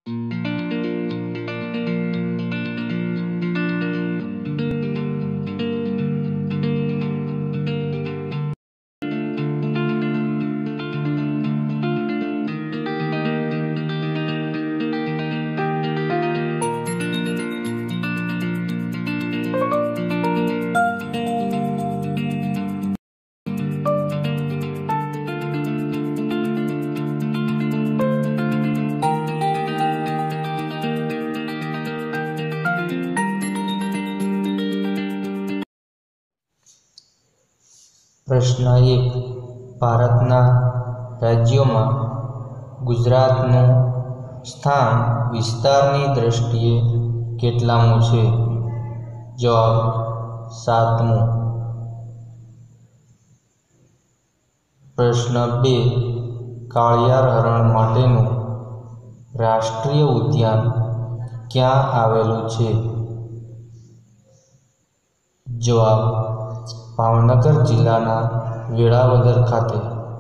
प्रश्न 1 भारतना राज्यों गुजरातनु स्थान विस्तारनी दृष्टिए केटलामु छे? जवाब 7मु। प्रश्न 2 काळियार हरण माटेनु राष्ट्रीय उद्यान क्या आवेलू छे? जवाब भावनगर जिल्लाना वेळावदर खाते।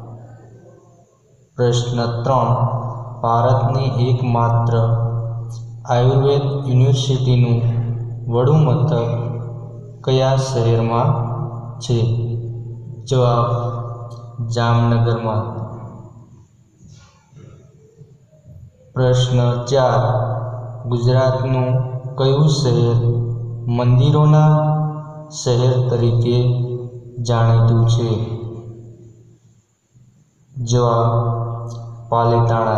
प्रश्न 3 भारतनी एकमात्र आयुर्वेद यूनिवर्सिटीनु वडु मथक कया शहेरमां छे? जवाब जामनगरमां। प्रश्न 4 गुजरातनु कयुं शहेर मंदिरोना शहेर तरीके जाणीतुं छे? जवाब पालिताणा।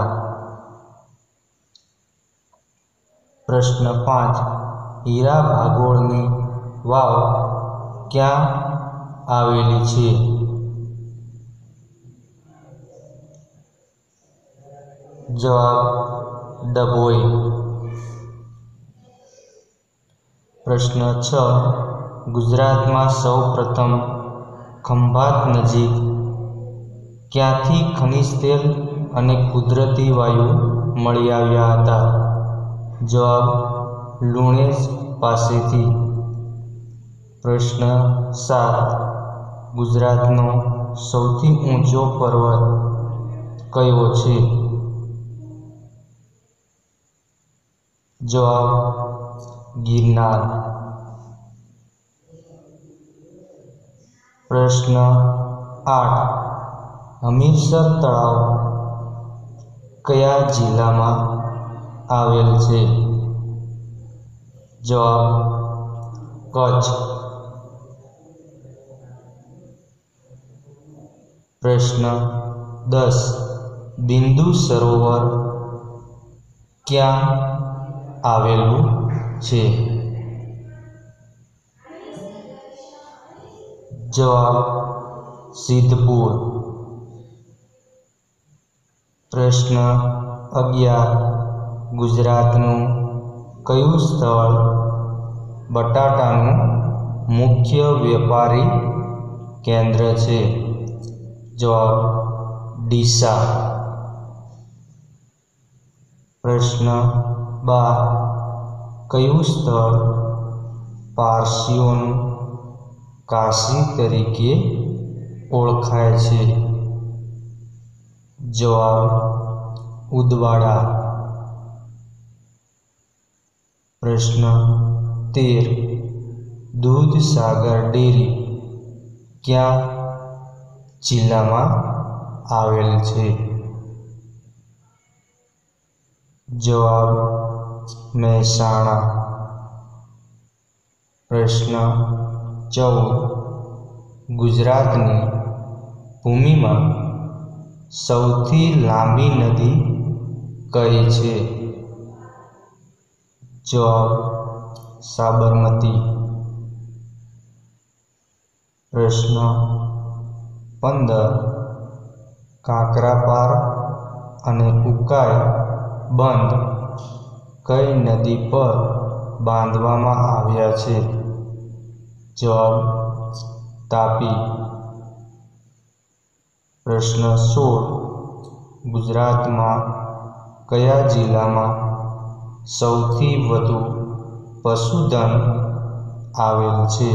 प्रश्न 5 हीरा भागोळनी वाव क्या आवेली छे? जवाब डभोई। प्रश्न 6 गुजरात में सौ प्रथम खंभात नजीक क्यांथी खनिज तेल अने कुदरती वायु मळी आव्या हता? जवाब लुणेज पासेथी। प्रश्न 7 गुजरातनो सौथी ऊंचो पर्वत कयो छे? जवाब गिरनार। प्रश्न 8 हमीरसर तळाव कया जिल्लामां आवेल छे? जवाब कच्छ। प्रश्न 10 बिंदु सरोवर क्या आवेलू छे? जवाब सिद्धपुर। प्रश्न 11 गुजरातनु कयुं स्थळ बटाटानु मुख्य व्यापारी केंद्र छे? जवाब डीसा। प्रश्न 12 कयुं स्थळ पारसीओनु काशी तरीके ओळखाय छे? जवाब उदवाड़ा। प्रश्न 13 दूधसागर डेरी क्या जिल्लामां आवेल छे? जवाब महेसाणा। प्रश्न 14 गुजरातनी भूमि में सौथी लांबी नदी कई छे? जवाब साबरमती। प्रश्न 15 काकरापार अने उकाई बंध कई नदी पर बांधवामां आव्या छे? जवाब तापी। प्रश्न 16 गुजरात में कया जिला में सौथी वधु पशुधन आवेल छे?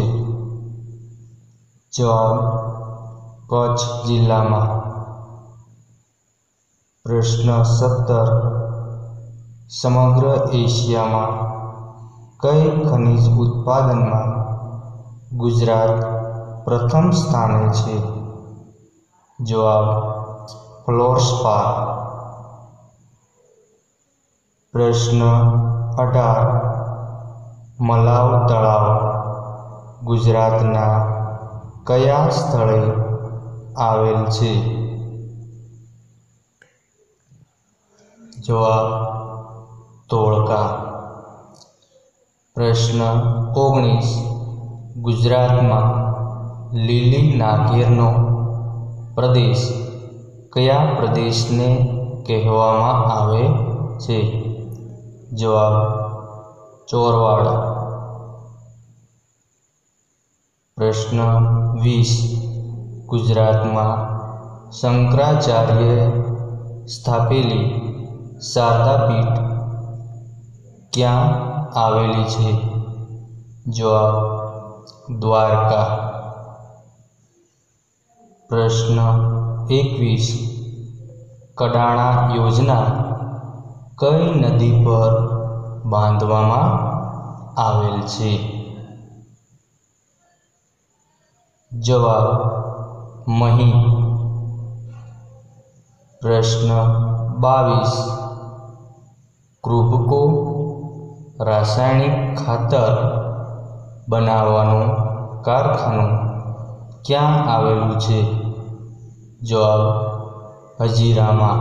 जवाब कच्छ जिला में। प्रश्न 17 સમગ્ર એશિયામાં કઈ ખનિજ ઉત્પાદનમાં ગુજરાત પ્રથમ સ્થાને છે? જવાબ ફ્લોરસ્પાર. પ્રશ્ન 18. મલાવ તળાવ ગુજરાતના કયા સ્થળે આવેલ છે? જવાબ ધોળકા. પ્રશ્ન 19. ગુજરાતમાં લીલી નાગેરનો પ્રદેશ કયા પ્રદેશને કહેવામાં આવે છે? જવાબ ચોરવાડ. પ્રશ્ન 20. ગુજરાતમાં શંકરાચાર્યએ સ્થાપેલી શારદા પીઠ ક્યાં આવેલી છે? જવાબ દ્વારકા. પ્રશ્ન 21. કડાણા યોજના કઈ નદી પર બાંધવામાં આવેલ છે? જવાબ મહી. પ્રશ્ન 22. કૃભકો રાસાયણિક ખાતર બનાવવાનું કારખાનું ક્યાં આવેલું છે? જવાબ હજીરામાં.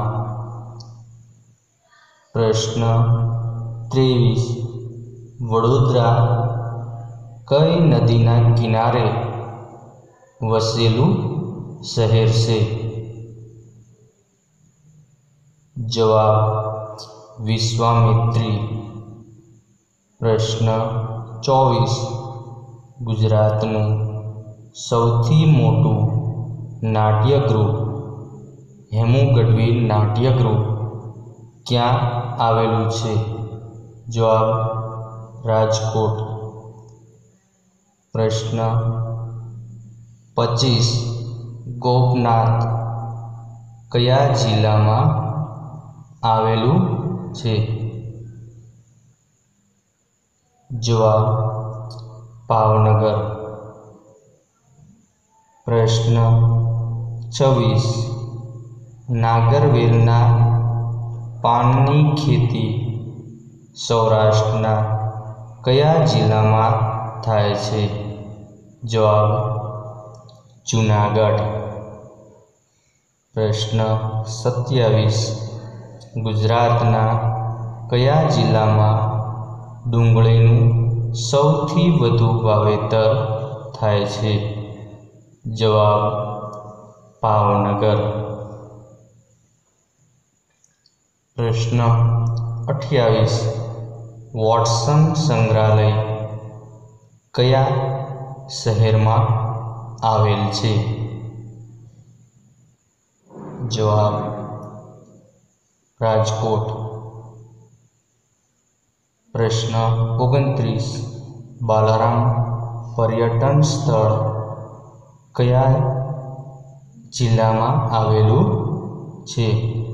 પ્રશ્ન 23. વડોદરા કઈ નદીના કિનારે વસેલું શહેર છે? જવાબ વિશ્વામિત્રી. પ્રશ્ન 24. ગુજરાતનું સૌથી મોટું નાટ્યગૃહ હેમુ ગઢવી નાટ્યગૃહ ક્યાં આવેલું છે? જવાબ રાજકોટ. પ્રશ્ન 25. ગોપનાથ કયા જિલ્લામાં આવેલું છે? જવાબ ભાવનગર. પ્રશ્ન 26. નાગરવેલના પાનની ખેતી સૌરાષ્ટ્રના કયા જિલ્લામાં થાય છે? જવાબ જૂનાગઢ. પ્રશ્ન 27. ગુજરાતના કયા જિલ્લામાં ડુંગળીનું સૌથી વધુ વાવેતર થાય છે? જવાબ ભાવનગર. પ્રશ્ન 28. વોટસન સંગ્રહાલય કયા શહેરમાં આવેલ છે? જવાબ રાજકોટ. પ્રશ્ન 29. બાલારામ પર્યટન સ્થળ કયા જિલ્લામાં આવેલું છે?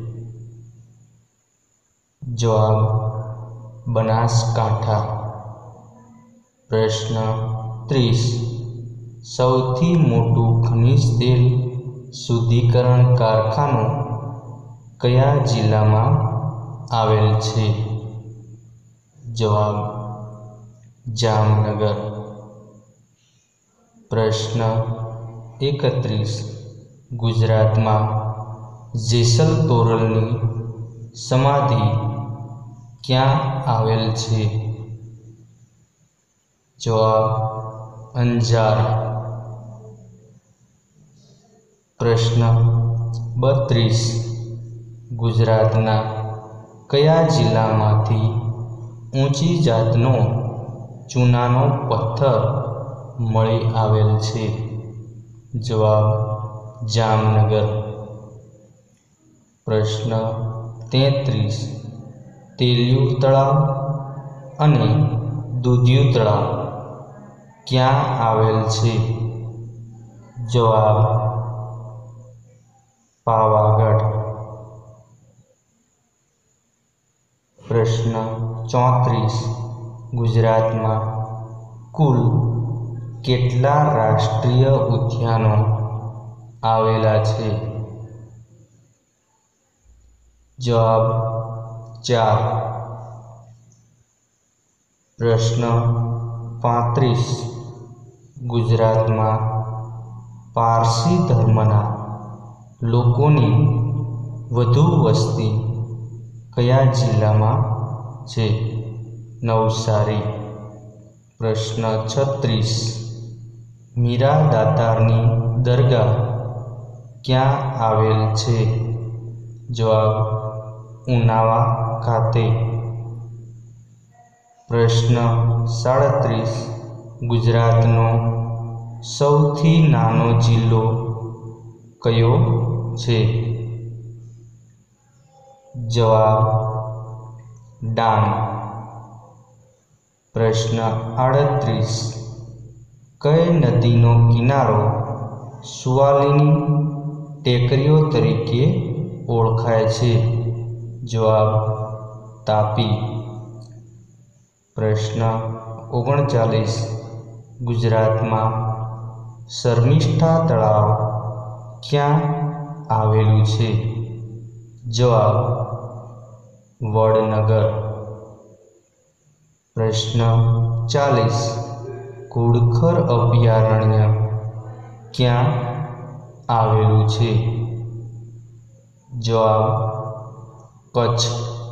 જવાબ બનાસકાંઠા. પ્રશ્ન 30. સૌથી મોટું ખનિજ તેલ શુદ્ધિકરણ કારખાનું કયા જિલ્લામાં આવેલ છે? જવાબ જામનગર. પ્રશ્ન 31. ગુજરાતમાં જેસલ તોરલની સમાધિ ક્યાં આવેલ છે? જવાબ અંજાર. પ્રશ્ન 32. ગુજરાતના કયા જિલ્લામાંથી ઊંચી જાતનો ચૂનાનો પથ્થર મળી આવેલ છે? જવાબ જામનગર. પ્રશ્ન 33. તેલિયું તળાવ અને દૂધિયું તળાવ ક્યાં આવેલ છે? જવાબ પાવાગઢ. પ્રશ્ન 34 ગુજરાતમાં કુલ કેટલા રાષ્ટ્રીય ઉદ્યાનો આવેલા છે? જવાબ 4. પ્રશ્ન 35 ગુજરાતમાં પારસી ધર્મના લોકોની વધુ વસ્તી કયા જિલ્લામાં છે? નવસારી. પ્રશ્ન 36 મીરા દાતારની દરગાહ ક્યાં આવેલ છે? જવાબ ઉનાવા ખાતે. પ્રશ્ન 37 ગુજરાતનો સૌથી નાનો જિલ્લો કયો છે? જવાબ ડાંગ. પ્રશ્ન 38 કઈ નદીનો કિનારો સુવાલીની ટેકરીઓ તરીકે ઓળખાય છે? જવાબ તાપી. પ્રશ્ન 39 ગુજરાતમાં શર્મિષ્ઠા તળાવ ક્યાં આવેલું છે? જવાબ વડનગર. પ્રશ્ન 40 ઘુડખર અભયારણ્ય ક્યાં આવેલું છે? જવાબ કચ્છ.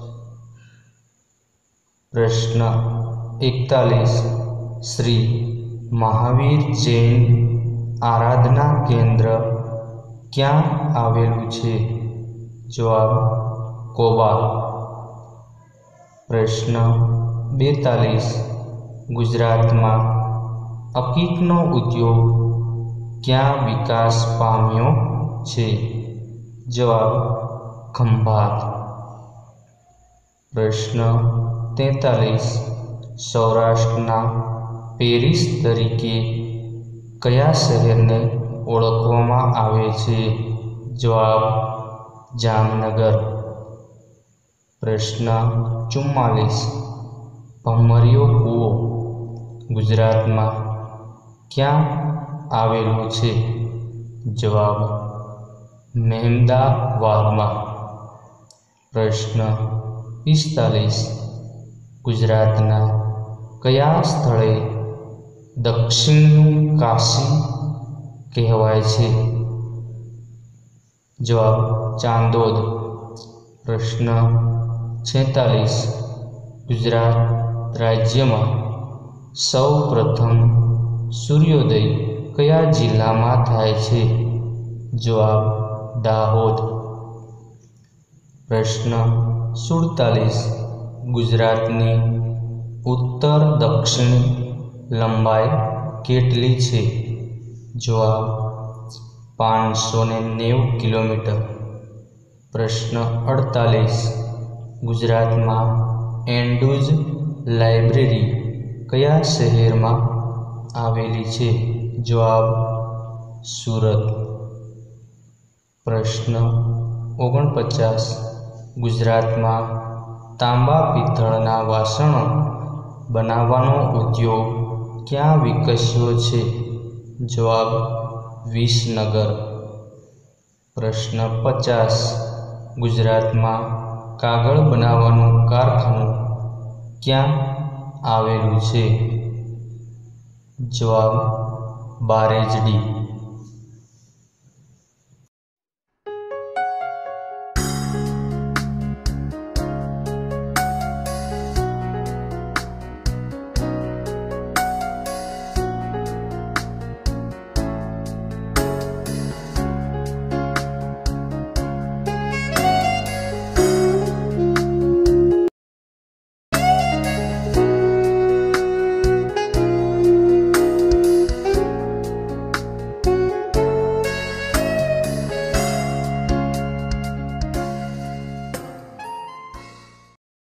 પ્રશ્ન 41 શ્રી મહાવીર જૈન આરાધના કેન્દ્ર ક્યાં આવેલું છે? જવાબ કોબા. પ્રશ્ન 42 ગુજરાતમાં અકીકનો ઉદ્યોગ ક્યાં વિકાસ પામ્યો છે? જવાબ ખંભાત. પ્રશ્ન 43 સૌરાષ્ટ્રના પેરિસ તરીકે કયા શહેરને ઓળખવામાં આવે છે? જવાબ જામનગર. પ્રશ્ન 44 ભમરીયો કૂવો ગુજરાતમાં ક્યાં આવેલો છે? જવાબ મહેમદાવાદમાં. પ્રશ્ન 45 ગુજરાતના કયા સ્થળે દક્ષિણનું કાશી કહેવાય છે? જવાબ ચાંદોદ. પ્રશ્ન 46 ગુજરાત રાજ્યમાં સૌ પ્રથમ સૂર્યોદય કયા જિલ્લામાં થાય છે? જવાબ દાહોદ. પ્રશ્ન 47 ગુજરાતની ઉત્તર દક્ષિણ લંબાઈ કેટલી છે? જવાબ 590 કિલોમીટર. પ્રશ્ન 48 ગુજરાતમાં એન્ડ્રુજ લાઇબ્રેરી કયા શહેરમાં આવેલી છે? જવાબ સુરત. પ્રશ્ન 49 ગુજરાતમાં તાંબા પિત્તળના વાસણો બનાવવાનો ઉદ્યોગ ક્યાં વિકસ્યો છે? જવાબ વિસનગર. પ્રશ્ન 50 ગુજરાતમાં કાગળ બનાવવાનું કારખાનું ક્યાં આવેલું છે? જવાબ બારેજડી.